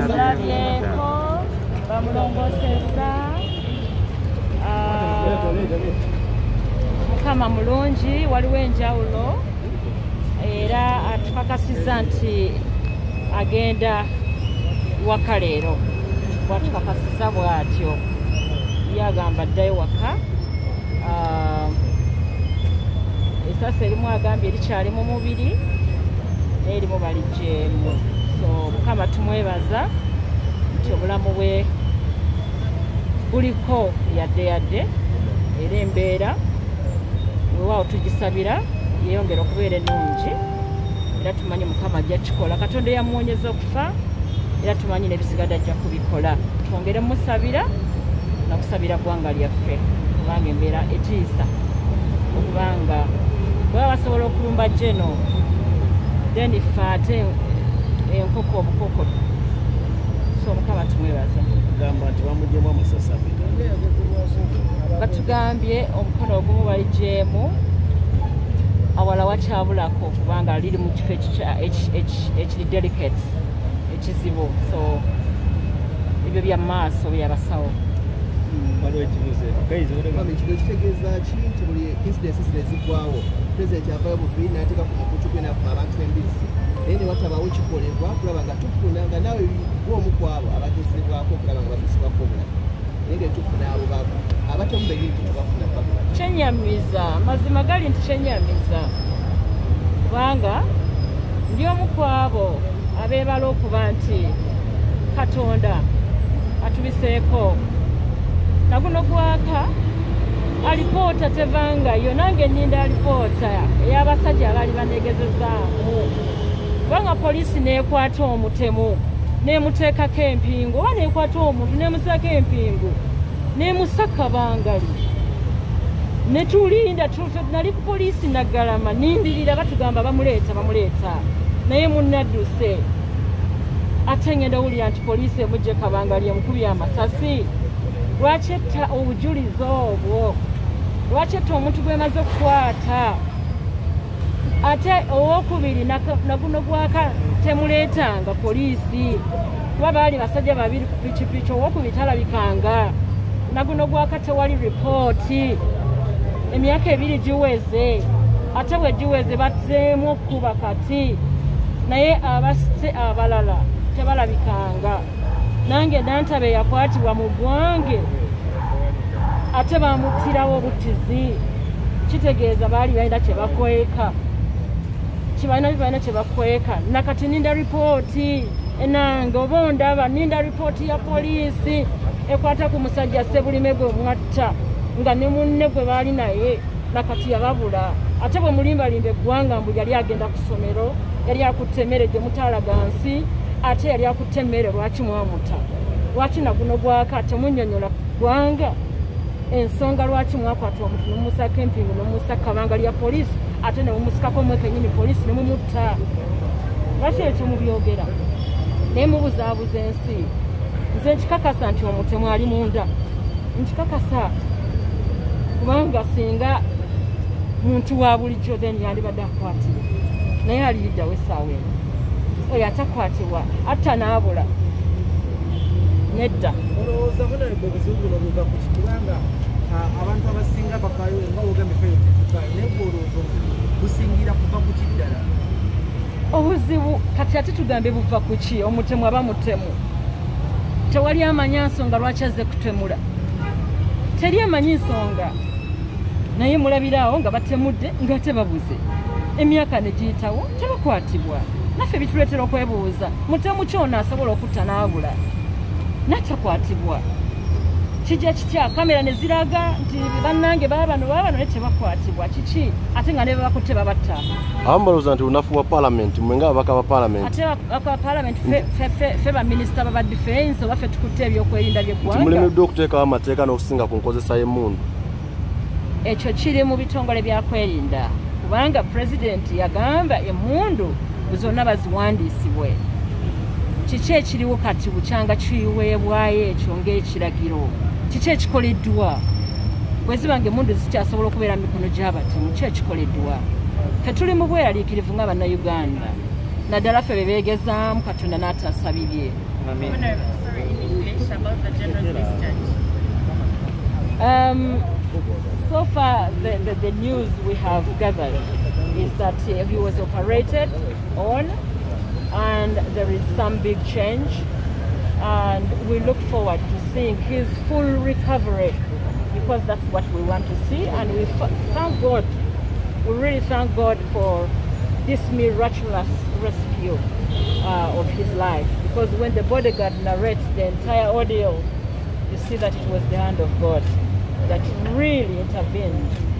Mulabyeko bamulongosesa Mukama mulungi waliwo enjawulo era atukakasiza nti agenda waka leero bwatukakasiza bw'atyo yagamba ddayo waka esasa erimu agambye erikyali mu mubiri n'erimu balijjeemu so Mukama tumwebaza nti obulamu bwe buliko yadde era embeera weewaawo tugisabira yeeyongera okubeera ennungi era tumanyi Mukama ajja kikola Katonda yamuwonyeza okufa era tumanyi n'ebisigadde ajja kubikola twongere musabira nakusabira ggwanga lyaffe kubanga embeera etiisa okubanga bwaba basobola okulumba jeno then ife ate enkoko obukoko so Mukama tumwebaza gamba nti bamugyemu amasasi batugambye omukono ogumu balijjeemu awala wakyabulako kubanga liri mu kifo ekiri delicate ekizibu so ebyo bya maaso byabasawo kitegeeza ki nti buli incidents zirezigwawo pulezidenti avayo bubiri n'ateeka ku mukutu gwe n'afuna abantu embisi naye ne watabawo kikolebwa kulaba nga tufuna nga naawe gwomu ku abo abagezebwako okulaba nga batusibwako obulamu naye nga tufuna abo abatemu benyini tubafuna kyenyamiza mazima gali nti kyenyamiza kubanga ndi omu ku abo abeebala okuba nti Katonda atubiseeko naguno gwaka alipoota tevangayo nange nninda alipoota ey'abasajja abaali baneegezezaamu kubanga poliisi neekwata omutemu neemuteekako empingu oba neekwata omuntu neemuteekako empingu neemusaka bangali netulinda nali ku poliisi Naggalama nindirira batugamba bamuleeta naye munnadduse ate ngenda owulira nti poliisi emujje Kabangali emukubye amasasi lwaki etta obujulizi obwo lwaki etta omuntu gwemaze okukwata ate owokubiri naguno gwaka temuleetanga poliisi kuba baali basajja babiri ku pikipiki owokubiri talabikanga naguno gwaka tewali ripooti emyaka ebiri giweze ate bwe giweze bazzeemu okuba kati naye abasite abalala tebalabikanga nange Nantabe yakwatibwa mu gwange ate bamuttirawo obutizi kitegeeza baali balina kyebakweka balina kyebakweka nakati ninda ripooti enange oba ondaba ninda ripooti ya poliisi ekwata ku musajja Sebulime gwe mwatta nga ne munne gwe baali naye nakati yababula ate bwe mulimbalimba eggwanga mbu yali agenda ku ssomero yali akutte emmere gye mutaalagansi ate yali akutte emmere lwaki mwamuta lwaki naguno gwaka temunnyonnyola ggwanga ensonga lwaki mwakwata omuntu nemumusako empingu nemumusaka Kabangali ya poliisi ate nemumusikako omwe kennyini poliisi nemumutta lwaki ekyo mubyogera naye mubuzaabuza ensi nze nkikakasa nti omutemu ali munda nkikakasa kubanga singa muntu wa bulijjo then yandibadde akwatibwa naye aliriddawo essaawa eno oyo atakwatibwa atta n'abula nedda olowooza bona obuzibu buno buva ku kikubanga abantu abasinga bakayo nga ogambe feyo tetukayo naye olowooza busingira kuva ku kiddala obuzibu kati ate tugambe buva ku ki omutemu aba mutemu tewali amanya nsonga lwaki azze kutemula teri amanyi nsonga naye mulabiraawo nga batemudde nga tebabuze emyaka ne giyitawo tebakwatibwa naffe bituleetera okwebuuza mutemu kyona asobola okutta n'abula natakwatibwa kijja kitya kamera ne ziraga nti bannange baabano naye tebakwatibwa kiki ate nga ne babakutte babatta abamu balowooza nti lunafu wa paalamenti mmwe nga ababaka ba paalamenti ate aka paalamenti ffe baminisita baba difensi oba ffe tukutte ebyokwerinda by'eggwanga mulemeddwa okuteekawo amateeka n'okusinga ku nkozesa y'emmundu ekyo kiri mu bitongole byakwerinda kubanga pulezidenti yagamba emmundu zonna baziwandiisibwe kiki ekiriwo kati bukyanga kiweebwayo ekyo ng'ekiragiro kiki ekikoleddwa bwe ziba nga emmundu zikyasobola okubeera mu mikono gy'abatemu ki ekikoleddwa tetuli mu bweraliikirivu nga bannayuganda naddala ffe be beegezaamu Katonda n'atasabibye Sorry, in English about the general discharge. So far, the news we have gathered is that he was operated on, and there is some big change, and we look forward to seeing his full recovery, because that's what we want to see. And we thank God, we really thank God for this miraculous rescue of his life, because when the bodyguard narrates the entire ordeal, you see that it was the hand of God that really intervened